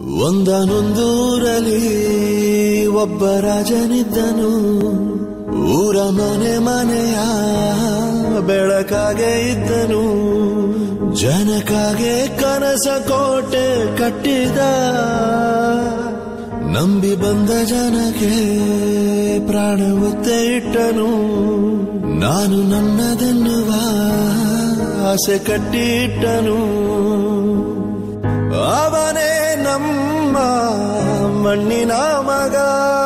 ಒಂದನೊಂದೂರಲ್ಲಿ ಒಬ್ಬ ರಾಜನಿದ್ದನು. ಊರ ಮನೆ ಮನೆಯ ಬೆಳಕಾಗೆ ಇದ್ದನು. ಜನಕಾಗೆ ಕನಸ ಕೋಟೆ ಕಟ್ಟಿದ. ನಂಬಿ ಬಂದ ಜನಕ್ಕೆ ಪ್ರಾಣ ಒತ್ತೆ ಇಟ್ಟನು. ನಾನು ನನ್ನದೆನ್ನುವ ಆಸೆ ಕಟ್ಟಿಟ್ಟನು. ಅವನೇ ನಮ್ಮ ಮಣ್ಣಿನ ಮಗ.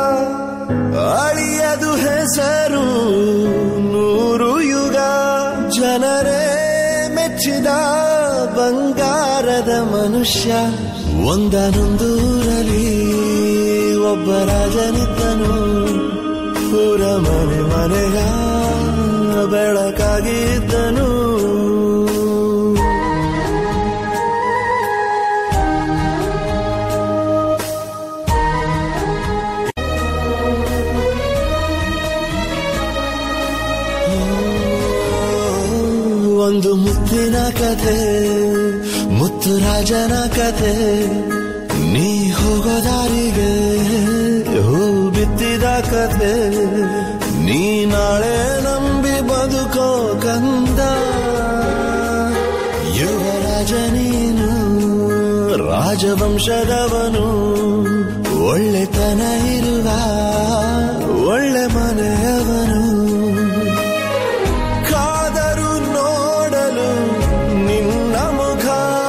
ಅಳಿಯದು ಹೆಸರು 100 ಯುಗ. ಜನರೇ ಮೆಚ್ಚಿದ ಬಂಗಾರದ ಮನುಷ್ಯ. ಒಂದನೊಂದೂರಲ್ಲಿ ಒಬ್ಬ ರಾಜನಿದ್ದನು. ಊರ ಮನೆ ಮನೆಯ ಬೆಳಕಾಗಿದ್ದನು. ಒಂದು ಮುತ್ತಿನ ಕಥೆ, ಮುತ್ತು ರಾಜನ ಕಥೆ. ನೀ ಹೋಗೋ ದಾರಿಗೆ ಹೂ ಬಿತ್ತಿದ ಕಥೆ. ನೀ ನಾಳೆ ನಂಬಿ ಬದುಕೋ ಕಂದ. ಯುವರಾಜ ನೀನು, ರಾಜವಂಶದವನು. ಒಳ್ಳೆತನ ಇರುವ ಒಳ್ಳೆ ಮನೆಯವನು. ಕಾದರು ನೋಡಲು ನಿನ್ನ ಮುಖ.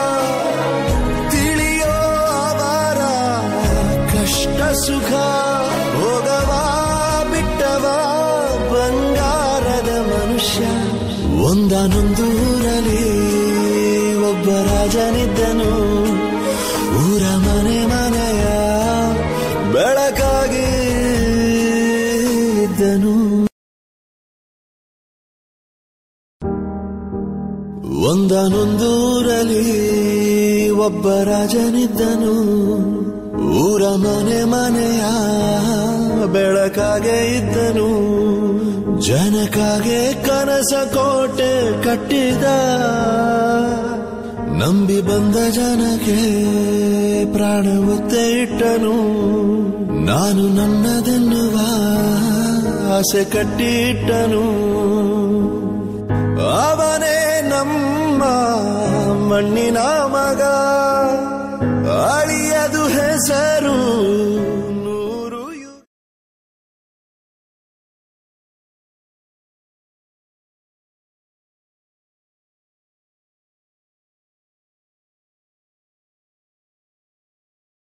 ತಿಳಿಯೋ ಅವರ ಕಷ್ಟ ಸುಖ. ಹೋಗವ ಬಿಟ್ಟವ ಬಂಗಾರದ ಮನುಷ್ಯ. ಒಂದನೊಂದೂರಲ್ಲಿ ಒಬ್ಬ ರಾಜನಿದ್ದನು. ಊರ ಮನೆ ಮನೆಯ ಬೆಳಕಾಗಿ ಇದ್ದನು. ಒಂದನೊಂದೂರಲ್ಲಿ ಒಬ್ಬ ರಾಜನಿದ್ದನು. ಊರ ಮನೆ ಮನೆಯ ಬೆಳಕಾಗೆ ಇದ್ದನು. ಜನಕಾಗೆ ಕನಸ ಕೋಟೆ ಕಟ್ಟಿದ. ನಂಬಿ ಬಂದ ಜನಕ್ಕೆ ಪ್ರಾಣ ಒತ್ತೆ ಇಟ್ಟನು. ನಾನು ನನ್ನದೆನ್ನುವ ಆಸೆ ಕಟ್ಟಿಟ್ಟನು. ಅವನೇ ನಮ್ಮ ಮಣ್ಣಿನ ಮಗ. ಅಳಿಯದು ಹೆಸರು